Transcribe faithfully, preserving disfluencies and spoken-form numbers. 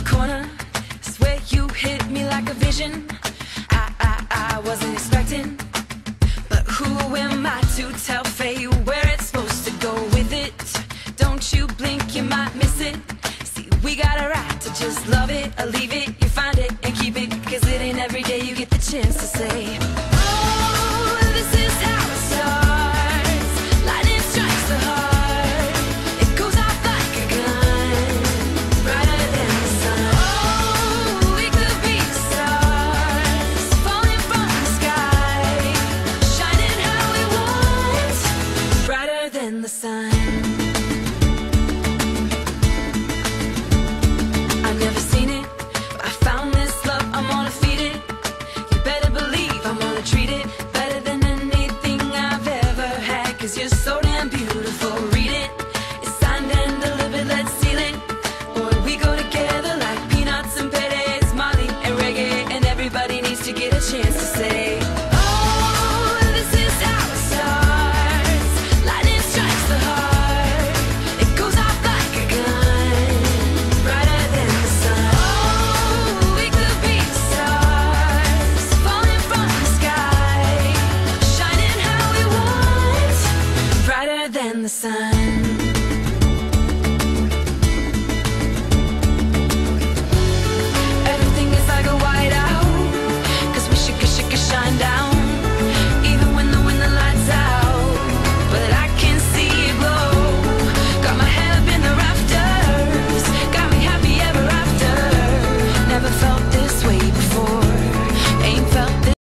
the corner. Swear you hit me like a vision. I, I, I wasn't expecting. But who am I to tell fate where it's supposed to go with it? Don't you blink, you might miss it. See, we got a right to just love it or leave it.